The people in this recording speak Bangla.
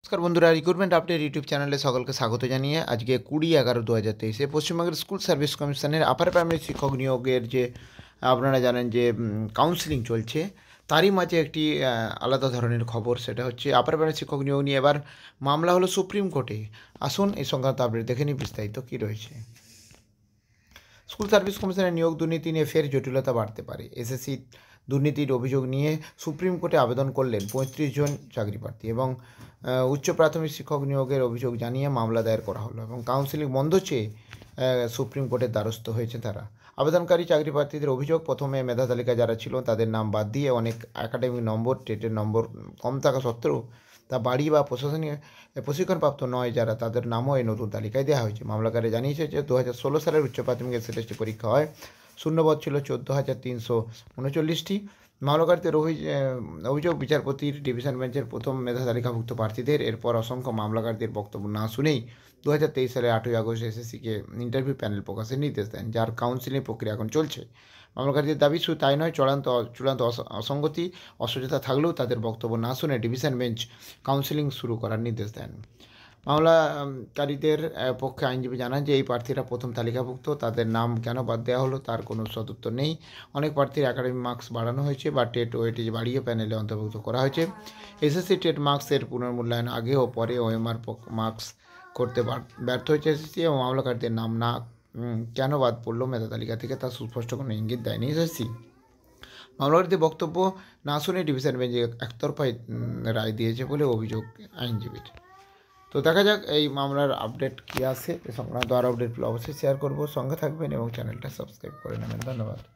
নমস্কার বন্ধুরা, রিক্রুটমেন্ট আপডেট ইউটিউব চ্যানেলে সকলকে স্বাগত জানিয়ে আজকে 20/11/2023 পশ্চিমবঙ্গের স্কুল সার্ভিস কমিশনের আপার প্রাইমারি শিক্ষক নিয়োগের যে আপনারা জানেন যে কাউন্সিলিং চলছে, তারই মাঝে একটি আলাদা ধরনের খবর। সেটা হচ্ছে আপার প্রাইমারি শিক্ষক নিয়োগ নিয়ে এবার মামলা হলো সুপ্রিম কোর্টে। আসুন এই সংক্রান্ত আপডেট দেখে নিই বিস্তারিত কী রয়েছে। স্কুল সার্ভিস কমিশনের নিয়োগ দুর্নীতি নিয়ে ফের জটিলতা বাড়তে পারে। এসএসসি দুর্নীতির অভিযোগ নিয়ে সুপ্রিম কোর্টে আবেদন করলেন 35 জন চাকরি প্রার্থী এবং উচ্চ প্রাথমিক শিক্ষক নিয়োগের অভিযোগ জানিয়ে মামলা দায়ের করা হলো এবং কাউন্সিলিং বন্ধ চেয়ে সুপ্রিম কোর্টের দ্বারস্থ হয়েছে তারা। আবেদনকারী চাকরি প্রার্থীদের অভিযোগ, প্রথমে মেধা তালিকায় যারা ছিল তাদের নাম বাদ দিয়ে অনেক একাডেমিক নম্বর, টেটের নম্বর কম থাকা সত্ত্বেও তা বাড়ি বা প্রশাসনিক প্রশিক্ষণপ্রাপ্ত নয় যারা, তাদের নামও এই নতুন তালিকায় দেওয়া হয়েছে। মামলাকারী জানিয়েছে যে 2016 সালের উচ্চ প্রাথমিক slst পরীক্ষা হয়, শূন্যপদ ছিল 14,339টি। মামলাকারীদের অভিযোগ, বিচারপতির ডিভিশন বেঞ্চের প্রথম মেধা তালিকাভুক্ত প্রার্থীদের এরপর অসংখ্য মামলাকারীদের বক্তব্য না শুনেই 2023 সালের 8ই আগস্ট এসএসসিকে ইন্টারভিউ প্যানেল প্রকাশের নির্দেশ দেন, যার কাউন্সিলিং প্রক্রিয়া এখন চলছে। মামলাকারীদের দাবি শুধু তাই নয়, চূড়ান্ত অসঙ্গতি অসুবিধা থাকলেও তাদের বক্তব্য না শুনে ডিভিশন বেঞ্চ কাউন্সিলিং শুরু করার নির্দেশ দেন। মামলাকারীদের পক্ষে আইনজীবী জানান যে এই প্রার্থীরা প্রথম তালিকাভুক্ত, তাদের নাম কেন বাদ দেওয়া হলো তার কোনো সদুত্তর নেই। অনেক প্রার্থীর একাডেমিক মার্কস বাড়ানো হয়েছে বা টেট ওয়েটেজ বাড়িয়ে প্যানেলে অন্তর্ভুক্ত করা হয়েছে। এসএসসি টেট মার্কসের পুনর্মূল্যায়ন আগে ও পরে ওএমআর মার্কস করতে ব্যর্থ হয়েছে এসএসসি এবং মামলাকারীদের নাম না কেন বাদ পড়লো মেধা তালিকা থেকে তা সুস্পষ্ট কোনো ইঙ্গিত দেয়নি এসএসসি। মামলাকারীদের বক্তব্য না শুনে ডিভিশন বেঞ্চ একতরফায় রায় দিয়েছে বলে অভিযোগ আইনজীবীর। তো দেখা যাক এই মামলার আপডেট কী আসে। এ সংক্রান্ত আরও আপডেট অবশ্যই শেয়ার করব, সঙ্গে থাকবেন এবং চ্যানেলটা সাবস্ক্রাইব করে নেবেন। ধন্যবাদ।